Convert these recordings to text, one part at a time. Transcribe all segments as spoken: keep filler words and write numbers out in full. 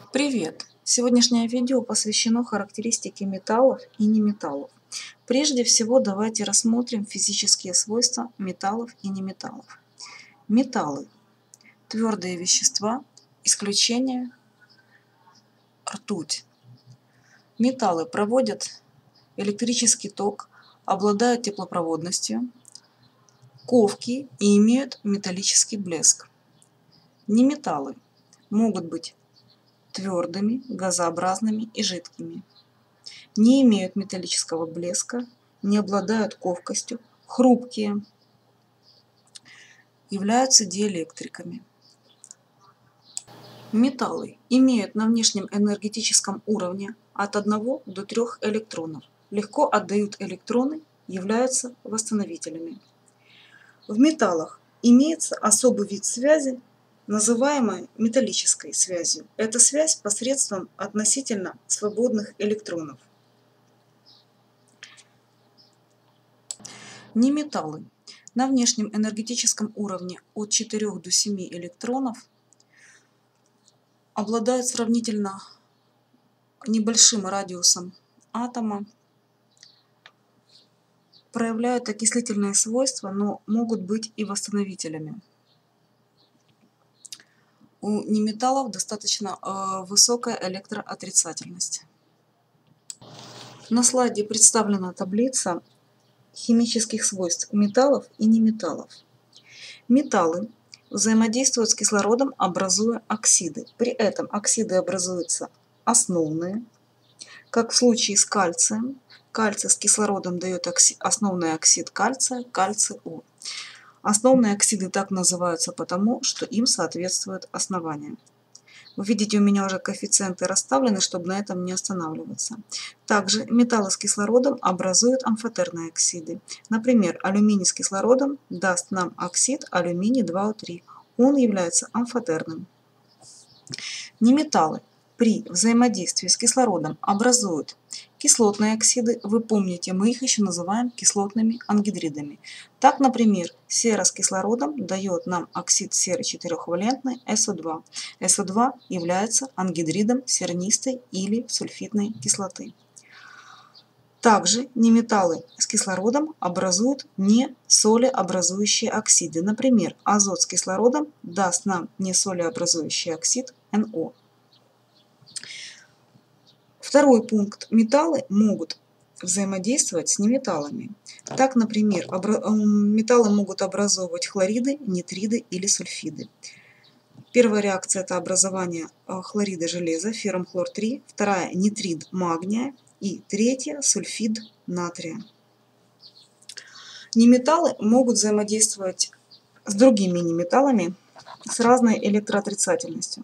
Привет! Сегодняшнее видео посвящено характеристике металлов и неметаллов. Прежде всего давайте рассмотрим физические свойства металлов и неметаллов. Металлы – твердые вещества, исключение – ртуть. Металлы проводят электрический ток, обладают теплопроводностью, ковки и имеют металлический блеск. Неметаллы могут быть твердыми, газообразными и жидкими, не имеют металлического блеска, не обладают ковкостью, хрупкие, являются диэлектриками. Металлы имеют на внешнем энергетическом уровне от одного до трёх электронов, легко отдают электроны, являются восстановителями. В металлах имеется особый вид связи, называемая металлической связью. Это связь посредством относительно свободных электронов. Неметаллы на внешнем энергетическом уровне от четырёх до семи электронов обладают сравнительно небольшим радиусом атома, проявляют окислительные свойства, но могут быть и восстановителями. У неметаллов достаточно э, высокая электроотрицательность. На слайде представлена таблица химических свойств металлов и неметаллов. Металлы взаимодействуют с кислородом, образуя оксиды. При этом оксиды образуются основные, как в случае с кальцием. Кальций с кислородом дает окси... основной оксид кальция, кальций-О. Основные оксиды так называются потому, что им соответствует основание. Вы видите, у меня уже коэффициенты расставлены, чтобы на этом не останавливаться. Также металлы с кислородом образуют амфотерные оксиды. Например, алюминий с кислородом даст нам оксид алюминий два О три. Он является амфотерным. Неметаллы при взаимодействии с кислородом образуют кислотные оксиды. Вы помните, мы их еще называем кислотными ангидридами. Так, например, сера с кислородом дает нам оксид серы четырехвалентный эс О два. эс О два является ангидридом сернистой или сульфидной кислоты. Также неметаллы с кислородом образуют несолеобразующие оксиды. Например, азот с кислородом даст нам несолеобразующий оксид Н О. Второй пункт. Металлы могут взаимодействовать с неметаллами. Так, например, металлы могут образовывать хлориды, нитриды или сульфиды. Первая реакция – это образование хлорида железа, феррум хлор три. Вторая – нитрид магния. И третья – сульфид натрия. Неметаллы могут взаимодействовать с другими неметаллами с разной электроотрицательностью.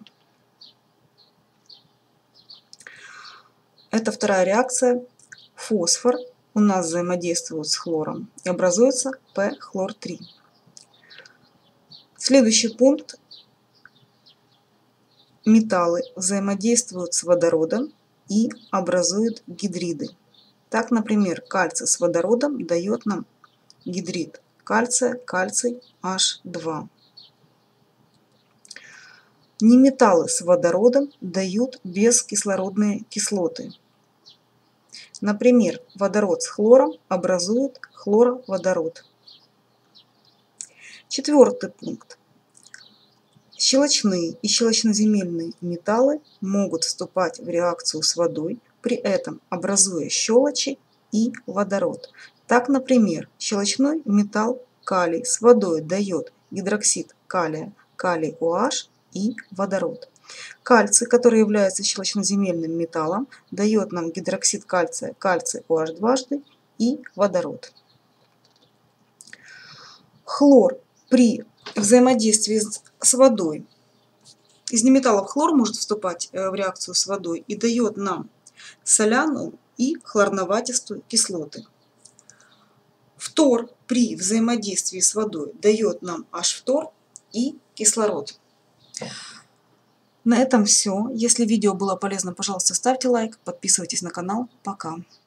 Это вторая реакция. Фосфор у нас взаимодействует с хлором и образуется П хлор три. Следующий пункт. Металлы взаимодействуют с водородом и образуют гидриды. Так, например, кальций с водородом дает нам гидрид кальция, кальций Аш два. Неметаллы с водородом дают бескислородные кислоты. Например, водород с хлором образует хлороводород. Четвертый пункт. Щелочные и щелочноземельные металлы могут вступать в реакцию с водой, при этом образуя щелочи и водород. Так, например, щелочной металл калий с водой дает гидроксид калия, калий OH и водород. Кальций, который является щелочноземельным металлом, дает нам гидроксид кальция, кальций OH дважды и водород. Хлор при взаимодействии с водой. Из неметаллов хлор может вступать в реакцию с водой и дает нам соляную и хлорноватистую кислоты. Фтор при взаимодействии с водой дает нам H-фтор и кислород. На этом все. Если видео было полезно, пожалуйста, ставьте лайк, подписывайтесь на канал. Пока.